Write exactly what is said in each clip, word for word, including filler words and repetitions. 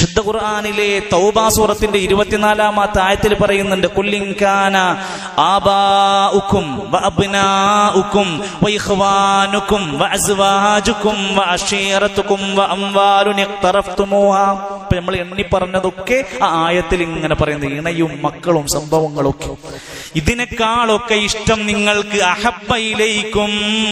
വിശുദ്ധ ഖുർആനിലെ തൗബ സൂറത്തിന്റെ ഇരുപത്തിനാലാമത്തെ ആയത്തിൽ പറയുന്നുണ്ട്, ഖുല്ലിൻ കാന ആബാഉക്കും വഅബ്നാഉക്കും വഇഖ്വാനുക്കും വഅസ്വാജുക്കും വഅശീറതുക്കും വഅംവാലുൻ ഇഖ്തറഫ്തുമൂഹാ. അപ്പോൾ നമ്മൾ എണ്ണി പറഞ്ഞതൊക്കെ ആ ആയത്തിൽ ഇങ്ങനെ പറയുന്നത് ഇണയും മക്കളും സംഭവങ്ങളൊക്കെ. ഇതിനേക്കാളൊക്കെ ഇഷ്ടം നിങ്ങൾക്ക് അഹബ്ബ ഇലൈക്കും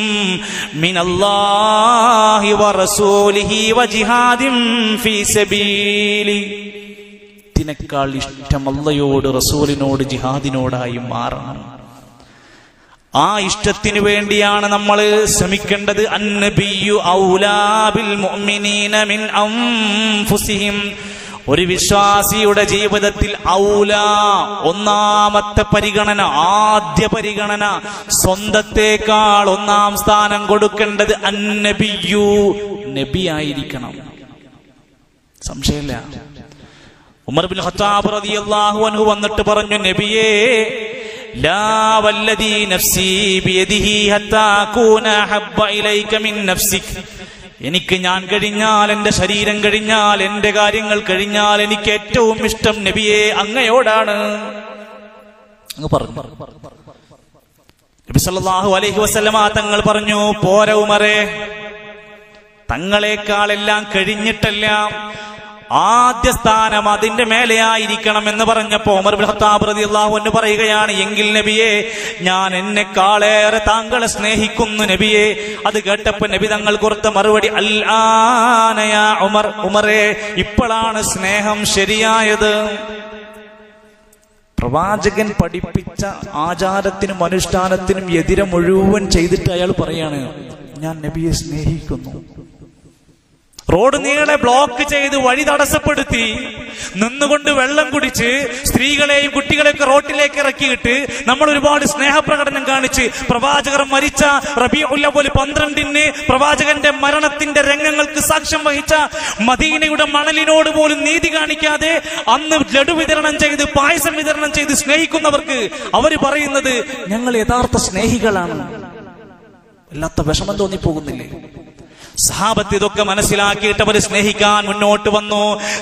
മിനല്ലാഹി വറസൂലിഹി വജിഹാദിൻ ഫീ സബീലി. ഇതിനേക്കാൾ ഇഷ്ടം അല്ലാഹുവോട് റസൂലിനോട് ജിഹാദിനോടായി മാറണം. ആ ഇഷ്ടത്തിന് വേണ്ടിയാണ് നമ്മൾ ശ്രമിക്കേണ്ടത്. അന്നബിയു ഔലാ ബിൽ മുഅ്മിനീന മിൻ അൻഫുസിഹിം. ഒരു വിശ്വാസിയുടെ ജീവിതത്തിൽ ഔലാ, ഒന്നാമത്തെ പരിഗണന, ആദ്യ പരിഗണന, സ്വന്തത്തേക്കാൾ ഒന്നാം സ്ഥാനം കൊടുക്കേണ്ടത് അന്നബിയു, നബി ആയിരിക്കണം. സംശയമില്ല. ഉമർ ബിൻ ഖത്താബ് റളിയല്ലാഹു അൻഹു വന്നിട്ട് പറഞ്ഞു, നബിയേ, ലാ വല്ലദീ നഫ്സി ബിയദിഹി ഹത്താ അകൂന അഹബ്ബ ഇലൈക മിൻ നഫ്സിക്. എനിക്ക് ഞാൻ കഴിഞ്ഞാൽ, എന്റെ ശരീരം കഴിഞ്ഞാൽ, എന്റെ കാര്യങ്ങൾ കഴിഞ്ഞാൽ എനിക്ക് ഏറ്റവും ഇഷ്ടം നബിയെ അങ്ങയോടാണ് അങ്ങ് പറഞ്ഞു. നബി സല്ലല്ലാഹു അലൈഹി വസല്ലമ തങ്ങൾ പറഞ്ഞു, പോരാ ഉമറേ, തങ്ങളെക്കാളെല്ലാം കഴിഞ്ഞിട്ടെല്ലാം ആദ്യ സ്ഥാനം അതിന്റെ മേലെയായിരിക്കണം എന്ന് പറഞ്ഞപ്പോ ഉമർ ഇബ്നു ഖത്താബ് റളിയല്ലാഹു അൻഹു പറയുകയാണ്, എങ്കിൽ നബിയെ, ഞാൻ എന്നെക്കാളേറെ താങ്കളെ സ്നേഹിക്കുന്നു നബിയെ. അത് കേട്ടപ്പോ നബി തങ്ങൾ കൊടുത്ത മറുപടി, അൽ ആന യാ ഉമർ, ഉമറേ, ഇപ്പോഴാണ് സ്നേഹം ശരിയായത്. പ്രവാചകൻ പഠിപ്പിച്ച ആചാരത്തിനും അനുഷ്ഠാനത്തിനും എതിരെ മുഴുവൻ ചെയ്തിട്ട് അയാൾ പറയാണ്, ഞാൻ നബിയെ സ്നേഹിക്കുന്നു. റോഡ് നീളെ ബ്ലോക്ക് ചെയ്ത് വഴി തടസ്സപ്പെടുത്തി നിന്നുകൊണ്ട് വെള്ളം കുടിച്ച് സ്ത്രീകളെയും കുട്ടികളെയൊക്കെ റോട്ടിലേക്ക് ഇറക്കിയിട്ട് നമ്മൾ ഒരുപാട് സ്നേഹപ്രകടനം കാണിച്ച് പ്രവാചകർ മരിച്ച റബീഉൽ അവ്വൽ പന്ത്രണ്ടിന് പ്രവാചകന്റെ മരണത്തിന്റെ രംഗങ്ങൾക്ക് സാക്ഷ്യം വഹിച്ച മദീനയുടെ മണലിനോട് പോലും നീതി കാണിക്കാതെ അന്ന് ലഡു വിതരണം ചെയ്ത് പായസം വിതരണം ചെയ്ത് സ്നേഹിക്കുന്നവർക്ക് അവർ പറയുന്നത് ഞങ്ങൾ യഥാർത്ഥ സ്നേഹികളാണ്. വല്ലാത്ത വിഷമം തോന്നിപ്പോകുന്നില്ലേ? സഹാബത്ത് ഇതൊക്കെ മനസ്സിലാക്കിയിട്ട് അവർ സ്നേഹിക്കാൻ മുന്നോട്ട് വന്നു.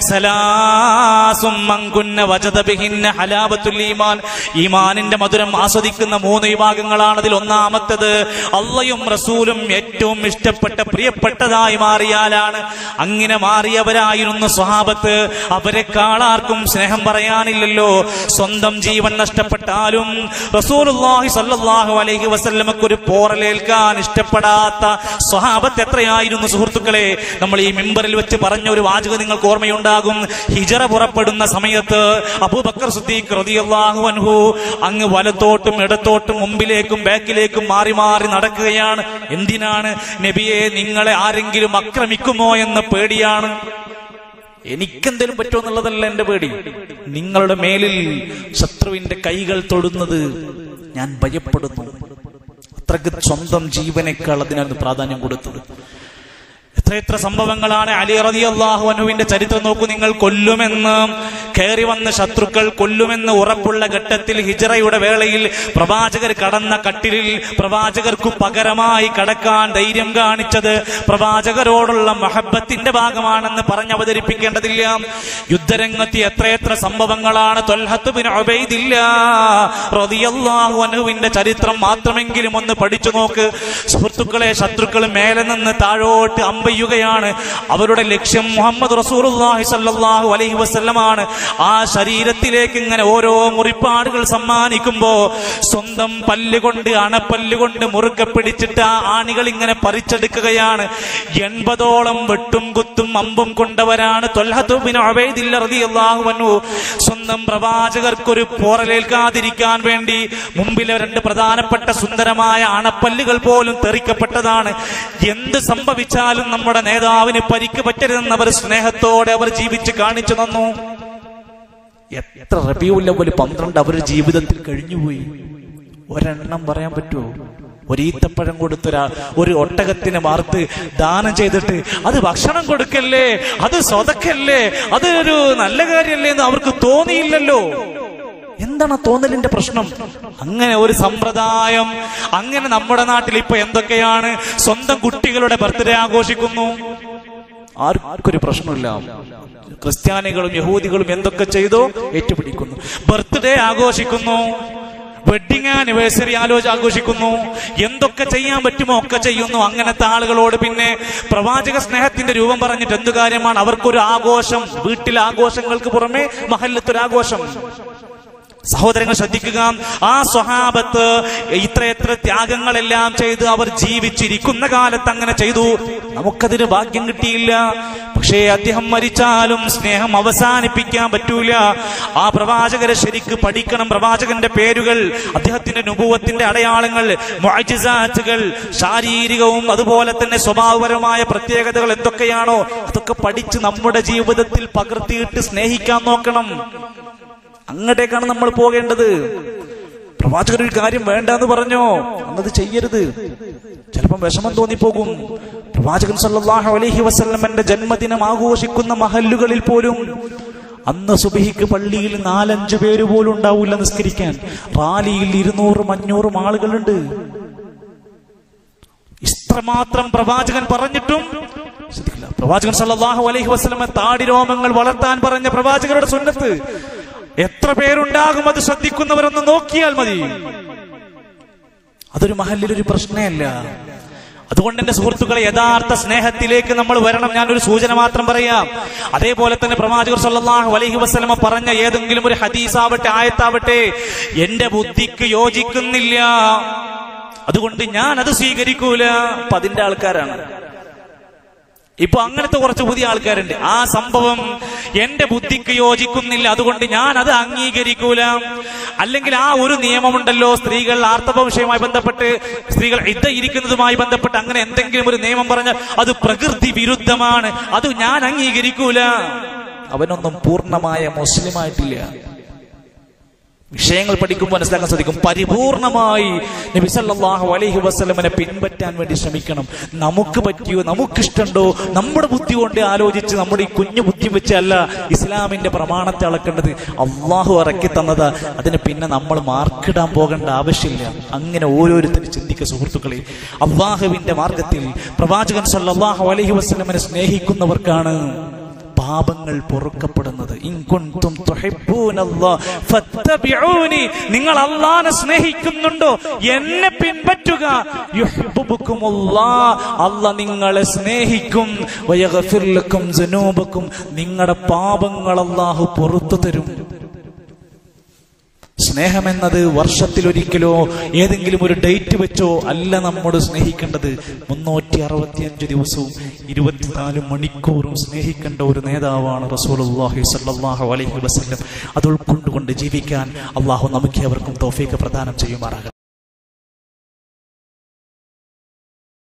സലാസും മൻകുന്ന വജദ ബിഹിന്ന ഹലാവത്തുൽ ഈമാൻ. ഈമാനിന്റെ മധുരം ആസ്വദിക്കുന്ന മൂന്ന് വിഭാഗങ്ങളാണ്. അതിൽ ഒന്നാമത്തേത് അള്ളയും റസൂലും ഏറ്റവും ഇഷ്ടപ്പെട്ട പ്രിയപ്പെട്ടതായി മാറിയാലാണ്. അങ്ങനെ മാറിയവരായിരുന്നു സ്വഹാബത്ത്. അവരെക്കാളാർക്കും സ്നേഹം പറയാനില്ലല്ലോ. സ്വന്തം ജീവൻ നഷ്ടപ്പെട്ടാലും റസൂലുള്ളാഹി സ്വല്ലല്ലാഹു അലൈഹി വസല്ലമക്ക് ഒരു പോറലേൽക്കാൻ ഇഷ്ടപ്പെടാത്ത സ്വഹാബത്ത് എത്രയായിരുന്നു സുഹൃത്തുക്കളെ. നമ്മൾ ഈ മിമ്പറിൽ വെച്ച് പറഞ്ഞ ഒരു വാചകം നിങ്ങൾക്ക് ഓർമ്മയുണ്ടാകും. ഹിജറ പുറപ്പെടുന്ന സമയത്ത് അബൂബക്കർ സിദ്ദീഖ് റളിയല്ലാഹു അൻഹു അങ്ങ് വലത്തോട്ടും ഇടത്തോട്ടും മുമ്പിലേക്കും ബാക്കിലേക്കും മാറി മാറി നടക്കുകയാണ്. എന്തിനാണ്? നബിയെ, നിങ്ങളെ ആരെങ്കിലും ആക്രമിക്കുമോ എന്ന പേടിയാണ്. എനിക്കെന്തെങ്കിലും പറ്റുമോ എന്നുള്ളതല്ല എന്റെ പേടി. നിങ്ങളുടെ മേലിൽ ശത്രുവിന്റെ കൈകൾ തൊടുന്നത് ഞാൻ ഭയപ്പെടുന്നു. അത്രക്ക് സ്വന്തം ജീവനേക്കാൾ അതിനാണ് പ്രാധാന്യം കൊടുത്തത്. എത്രയെത്ര സംഭവങ്ങളാണ്. അലി റളിയല്ലാഹു അൻഹുവിന്റെ ചരിത്രം നോക്കൂ നിങ്ങൾ. കൊല്ലുമെന്ന് കയറി വന്ന ശത്രുക്കൾ കൊല്ലുമെന്ന് ഉറപ്പുള്ള ഘട്ടത്തിൽ ഹിജറയുടെ വേളയിൽ പ്രവാചകർ കടന്ന കട്ടിലിൽ പ്രവാചകർക്കു പകരമായി കടക്കാൻ ധൈര്യം കാണിച്ചത് പ്രവാചകരോടുള്ള മഹബത്തിന്റെ ഭാഗമാണെന്ന് പറഞ്ഞ് അവതരിപ്പിക്കേണ്ടതില്ല. യുദ്ധരംഗത്ത് എത്രയെത്ര സംഭവങ്ങളാണ്. ത്വൽഹത്ത് ബിൻ ഉബൈദില്ലാഹ് റളിയല്ലാഹു അൻഹുവിന്റെ ചരിത്രം മാത്രമെങ്കിലും ഒന്ന് പഠിച്ചു നോക്ക് സുഹൃത്തുക്കളെ. ശത്രുക്കൾ മേലെ നിന്ന് താഴോട്ട് അമ്പയ്യുകയാണ്. അവരുടെ ലക്ഷ്യം മുഹമ്മദ് റസൂലുള്ളാഹി സ്വല്ലല്ലാഹു അലൈഹി വസല്ലമാണ്. ആ ശരീരത്തിലേക്ക് ഇങ്ങനെ ഓരോ മുറിപ്പാടുകൾ സമ്മാനിക്കുമ്പോ സ്വന്തം പല്ലുകൊണ്ട് അണപ്പല്ലുകൊണ്ട് മുറുക്കെ പിടിച്ചിട്ട് ആ ആണികൾ ഇങ്ങനെ പറിച്ചെടുക്കുകയാണ്. എൺപതോളം വെട്ടും കുത്തും അമ്പും കൊണ്ടവരാണ് ത്വൽഹത്ത് ബിൻ ഉബൈദില്ലാഹ് റളിയല്ലാഹു അൻഹു. സ്വന്തം പ്രവാചകർക്കൊരു പോറലേൽക്കാതിരിക്കാൻ വേണ്ടി മുമ്പിലെ രണ്ട് പ്രധാനപ്പെട്ട സുന്ദരമായ അണപ്പല്ലുകൾ പോലും തെറിക്കപ്പെട്ടതാണ്. എന്ത് സംഭവിച്ചാലും നമ്മുടെ നേതാവിന് പരിക്ക് പറ്റരുതെന്ന് അവർ സ്നേഹത്തോടെ അവർ ജീവിച്ച് കാണിച്ചു തന്നു. എത്ര റബീഉൽ അവ്വൽ പന്ത്രണ്ട് അവരുടെ ജീവിതത്തിൽ കഴിഞ്ഞുപോയി. ഒരെണ്ണം പറയാൻ പറ്റുമോ? ഒരു ഈത്തപ്പഴം കൊടുത്തൊരാ ഒരു ഒട്ടകത്തിന് മാർത്ത് ദാനം ചെയ്തിട്ട് അത് ഭക്ഷണം കൊടുക്കല്ലേ, അത് സ്വതക്കല്ലേ, അതൊരു നല്ല കാര്യല്ലേ എന്ന് അവർക്ക് തോന്നിയില്ലല്ലോ. എന്താണ് തോന്നലിന്റെ പ്രശ്നം? അങ്ങനെ ഒരു സമ്പ്രദായം. അങ്ങനെ നമ്മുടെ നാട്ടിൽ ഇപ്പൊ എന്തൊക്കെയാണ്? സ്വന്തം കുട്ടികളുടെ ബർത്ത്ഡേ ആഘോഷിക്കുന്നു. ആർക്കൊരു പ്രശ്നമില്ല. ക്രിസ്ത്യാനികളും യഹൂദികളും എന്തൊക്കെ ചെയ്തോ ഏറ്റുപിടിക്കുന്നു. ബർത്ത്ഡേ ആഘോഷിക്കുന്നു, വെഡിങ് ആനിവേഴ്സറി ആലോചന ആഘോഷിക്കുന്നു, എന്തൊക്കെ ചെയ്യാൻ പറ്റുമോ ഒക്കെ ചെയ്യുന്നു. അങ്ങനത്തെ ആളുകളോട് പിന്നെ പ്രവാചക സ്നേഹത്തിന്റെ രൂപം പറഞ്ഞിട്ട് എന്ത് കാര്യമാണ്? അവർക്കൊരു ആഘോഷം, വീട്ടിലെ ആഘോഷങ്ങൾക്ക് പുറമെ മഹല്ലത്തൊരാഘോഷം. സഹോദരങ്ങൾ ശ്രദ്ധിക്കുക, ആ സ്വഹാബത്ത് ഇത്രയെത്ര ത്യാഗങ്ങളെല്ലാം ചെയ്ത് അവർ ജീവിച്ചിരിക്കുന്ന കാലത്ത് അങ്ങനെ ചെയ്തു. നമുക്കതിന് ഭാഗ്യം കിട്ടിയില്ല. പക്ഷേ അദ്ദേഹം മരിച്ചാലും സ്നേഹം അവസാനിപ്പിക്കാൻ പറ്റൂല. ആ പ്രവാചകരെ ശരിക്ക് പഠിക്കണം. പ്രവാചകന്റെ പേരുകൾ, അദ്ദേഹത്തിന്റെ നുബുവത്തിന്റെ അടയാളങ്ങൾ, മുഅ്ജിസാത്തുകൾ, ശാരീരികവും അതുപോലെ തന്നെ സ്വഭാവപരമായ പ്രത്യേകതകൾ എന്തൊക്കെയാണോ അതൊക്കെ പഠിച്ച് നമ്മുടെ ജീവിതത്തിൽ പകർത്തിയിട്ട് സ്നേഹിക്കാൻ നോക്കണം. അങ്ങോട്ടേക്കാണ് നമ്മൾ പോകേണ്ടത്. പ്രവാചകർ ഒരു കാര്യം വേണ്ട എന്ന് പറഞ്ഞോ, അന്നത് ചെയ്യരുത്. ചിലപ്പം വിഷമം തോന്നിപ്പോകും. പ്രവാചകൻ സല്ലല്ലാഹു അലൈഹി വസല്ലമന്റെ ജന്മദിനം ആഘോഷിക്കുന്ന മഹല്ലുകളിൽ പോലും അന്ന് സുബഹിക്ക് പള്ളിയിൽ നാലഞ്ചു പേര് പോലും ഉണ്ടാവില്ല നിസ്കരിക്കാൻ. റാലിയിൽ ഇരുന്നൂറും അഞ്ഞൂറും ആളുകളുണ്ട്. ഇത്രമാത്രം പ്രവാചകൻ പറഞ്ഞിട്ടും പ്രവാചകൻ സല്ലല്ലാഹു അലൈഹി വസല്ലമ താടി രോമങ്ങൾ വളർത്താൻ പറഞ്ഞ പ്രവാചകരുടെ സുന്നത്ത് എത്ര പേരുണ്ടാകും അത് ശ്രദ്ധിക്കുന്നവരൊന്ന് നോക്കിയാൽ മതി. അതൊരു മഹല്ലിലൊരു പ്രശ്നമല്ല. അതുകൊണ്ട് എന്റെ സുഹൃത്തുക്കളെ, യഥാർത്ഥ സ്നേഹത്തിലേക്ക് നമ്മൾ വരണം. ഞാനൊരു സൂചന മാത്രം പറയാം. അതേപോലെ തന്നെ പ്രവാചകർ സല്ലല്ലാഹു അലൈഹി വസല്ലമ പറഞ്ഞ ഏതെങ്കിലും ഒരു ഹദീസാവട്ടെ ആയത്താവട്ടെ എന്റെ ബുദ്ധിക്ക് യോജിക്കുന്നില്ല, അതുകൊണ്ട് ഞാൻ അത് സ്വീകരിക്കൂല. അപ്പൊ അതിന്റെ ആൾക്കാരാണ് ഇപ്പൊ അങ്ങനത്തെ കുറച്ച് പുതിയ ആൾക്കാരുണ്ട്. ആ സംഭവം എന്റെ ബുദ്ധിക്ക് യോജിക്കുന്നില്ല, അതുകൊണ്ട് ഞാൻ അത് അംഗീകരിക്കൂല. അല്ലെങ്കിൽ ആ ഒരു നിയമമുണ്ടല്ലോ, സ്ത്രീകൾ ആർത്തവ വിഷയവുമായി ബന്ധപ്പെട്ട്, സ്ത്രീകൾ ഇദ്ദ ഇരിക്കുന്നതുമായി ബന്ധപ്പെട്ട് അങ്ങനെ എന്തെങ്കിലും ഒരു നിയമം പറഞ്ഞാൽ അത് പ്രകൃതി വിരുദ്ധമാണ്, അത് ഞാൻ അംഗീകരിക്കൂല. അവനൊന്നും പൂർണ്ണമായ മുസ്ലിമായിട്ടില്ല. വിഷയങ്ങൾ പഠിക്കുമ്പോൾ മനസ്സിലാക്കാൻ സാധിക്കും. പരിപൂർണമായി നബി സല്ലല്ലാഹു അലൈഹി വസല്ലമനെ പിൻപറ്റാൻ വേണ്ടി ശ്രമിക്കണം. നമുക്ക് പറ്റിയോ, നമുക്കിഷ്ടമുണ്ടോ, നമ്മുടെ ബുദ്ധി കൊണ്ട് ആലോചിച്ച് നമ്മുടെ ഈ കുഞ്ഞു ബുദ്ധി വെച്ചല്ല ഇസ്ലാമിന്റെ പ്രമാണത്തെ അളക്കേണ്ടത്. അള്ളാഹു ഇറക്കി തന്നത്, അതിന് പിന്നെ നമ്മൾ മാർക്കിടാൻ പോകേണ്ട ആവശ്യമില്ല. അങ്ങനെ ഓരോരുത്തരും ചിന്തിക്കുക സുഹൃത്തുക്കളെ. അള്ളാഹുവിന്റെ മാർഗത്തിൽ പ്രവാചകൻ സല്ലല്ലാഹു അലൈഹി വസല്ലമനെ സ്നേഹിക്കുന്നവർക്കാണ് പാപങ്ങൾ പൊറുക്കപ്പെടുന്നത്. ഇൻ കുൻതും തുഹിബ്ബൂനല്ലാഹ് ഫത്തബിഊനി, നിങ്ങൾ അല്ലാഹുവിനെ സ്നേഹിക്കുന്നുണ്ടോ എന്നെ പിൻപറ്റുക. യുഹിബ്ബുകുമുല്ലാഹ്, അല്ലാഹ് നിങ്ങളെ സ്നേഹിക്കും. വയഗ്ഫിർ ലക്കും ദുനൂബക്കും, നിങ്ങളുടെ പാപങ്ങൾ അല്ലാഹു പുറത്തു തരും. സ്നേഹമെന്നത് വർഷത്തിലൊരിക്കലോ ഏതെങ്കിലും ഒരു ഡേറ്റ് വെച്ചോ അല്ല നമ്മോട് സ്നേഹിക്കേണ്ടത്. മുന്നൂറ്റി അറുപത്തി അഞ്ച് ദിവസവും ഇരുപത്തിനാല് മണിക്കൂറും സ്നേഹിക്കേണ്ട ഒരു നേതാവാണ് റസൂലുള്ളാഹി സ്വല്ലല്ലാഹു അലൈഹി വസല്ലം. അത് ഉൾക്കൊണ്ടുകൊണ്ട് ജീവിക്കാൻ അള്ളാഹു നമുക്ക് അവർക്കും തൗഫീഖ് പ്രദാനം ചെയ്യുമാറാകട്ടെ.